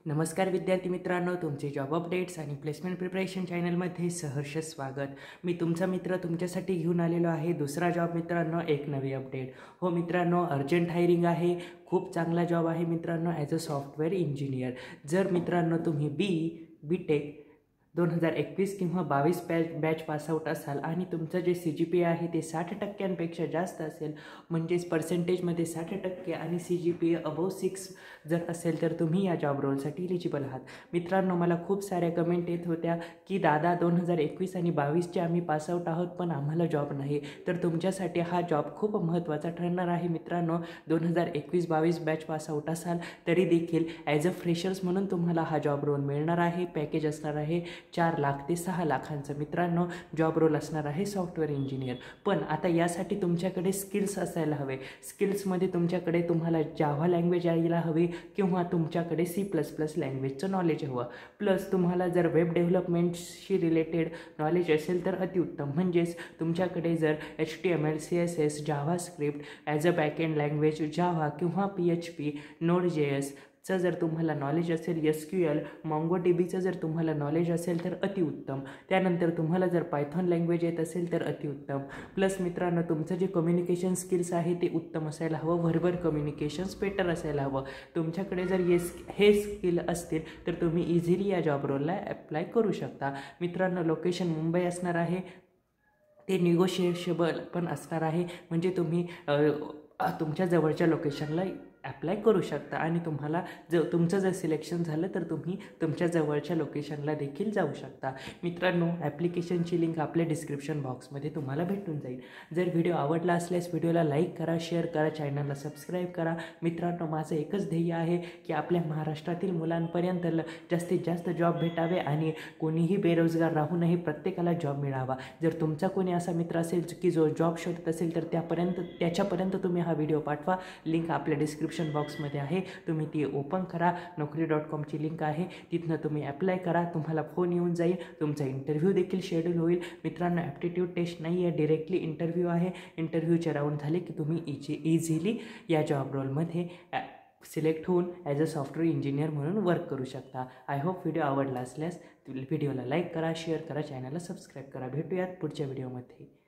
नमस्कार विद्यार्थी मित्रांनो, तुमचे जॉब अपडेट्स आणि प्लेसमेंट प्रिपरेशन चॅनलमध्ये सहर्ष स्वागत। मी तुमचा मित्र तुमच्यासाठी घेऊन आलेलो आहे दुसरा जॉब मित्रांनो, एक नवी अपडेट। हो मित्रांनो, अर्जंट हायरिंग आहे, खूप चांगला जॉब आहे मित्रांनो, ॲज अ सॉफ्टवेअर इंजिनियर। जर मित्रांनो तुम्ही बी.टेक 2021 किंवा 22 बॅच पासआउट असाल आणि तुमचं जे CGPA आहे ते 60% जास्त असेल, म्हणजेच पर्सेंटेजमध्ये 60% आणि CGPA अबोव 6 जर असेल तर तुम्ही या जॉब रोलसाठी एलिजिबल आहात। मित्रांनो, मला खूप साऱ्या कमेंट येत होत्या की दादा 2021 आणि 22चे आम्ही पासआउट आहोत पण आम्हाला जॉब नाही, तर तुमच्यासाठी हा जॉब खूप महत्त्वाचा ठरणार आहे मित्रांनो। 2021-22 बॅच पासआउट असाल तरी देखील ॲज अ फ्रेशर्स म्हणून तुम्हाला हा जॉब रोल मिळणार आहे। पॅकेज असणार आहे 4 लाख ते 6 लाखांचं मित्रांनो। जॉब रोल असणार आहे सॉफ्टवेअर इंजिनियर। पण आता यासाठी तुमच्याकडे स्किल्स असायला हवे। स्किल्समध्ये तुमच्याकडे तुम्हाला जावा लँग्वेज यायला हवी किंवा तुमच्याकडे C++ लँग्वेजचं नॉलेज हवं। प्लस तुम्हाला जर वेब डेव्हलपमेंटशी रिलेटेड नॉलेज असेल तर अतिउत्तम, म्हणजेच तुमच्याकडे जर HTML CSS JavaScript as a backend language Java किंवा PHP Node.js चं जर तुम्हाला नॉलेज असेल, SQL MongoDBचं जर तुम्हाला नॉलेज असेल तर अतिउत्तम। त्यानंतर तुम्हाला जर पायथॉन लँग्वेज येत असेल तर अतिउत्तम। प्लस मित्रांनो, तुमचं जे कम्युनिकेशन स्किल्स आहे ते उत्तम असायला हवं, व्हर्बल कम्युनिकेशन्स बेटर असायला हवं। तुमच्याकडे जर हे स्किल असतील तर तुम्ही इझिली या जॉब रोलला ॲप्लाय करू शकता। मित्रांनो, लोकेशन मुंबई असणार आहे, ते निगोशिएशेबल पण असणार आहे, म्हणजे तुम्ही तुमच्या जवळच्या लोकेशनला ॲप्लाय करू शकता आणि तुम्हाला तुमचं जर सिलेक्शन झालं तर तुम्ही तुमच्या जवळच्या लोकेशनला देखील जाऊ शकता। मित्रांनो, ॲप्लिकेशनची लिंक आपल्या डिस्क्रिप्शन बॉक्समध्ये तुम्हाला भेटून जाईल। जर व्हिडिओ आवडला असल्यास व्हिडिओला लाईक करा, शेअर करा, चॅनलला सबस्क्राईब करा। मित्रांनो, माझं एकच ध्येय आहे की आपल्या महाराष्ट्रातील मुलांपर्यंत जास्तीत जास्त जॉब भेटावे आणि कोणीही बेरोजगार राहू नये, प्रत्येकाला जॉब मिळावा। जर तुमचा कोणी असा मित्र असेल की जो जॉब शोधत असेल तर त्याच्यापर्यंत तुम्ही हा व्हिडिओ पाठवा। लिंक आपल्या डिस्क्रिप्शन बॉक्समध्ये आहे, तुम्ही ती ओपन करा। Naukri.comची लिंक आहे, तिथनं तुम्ही ॲप्लाय करा, तुम्हाला फोन येऊन जाईल, तुमचा इंटरव्ह्यू देखील शेड्यूल होईल। मित्रांनो, ॲप्टिट्यूड टेस्ट नाही आहे, डिरेक्टली इंटरव्ह्यू आहे। इंटरव्ह्यूचे राऊंड झाले की तुम्ही इझिली या जॉब रोलमध्ये सिलेक्ट होऊन ॲज अ सॉफ्टवेअर इंजिनियर म्हणून वर्क करू शकता। आय होप व्हिडिओ आवडला असल्यास व्हिडिओला लाईक करा, शेअर करा, चॅनलला सबस्क्राईब करा। भेटूयात पुढच्या व्हिडिओमध्ये।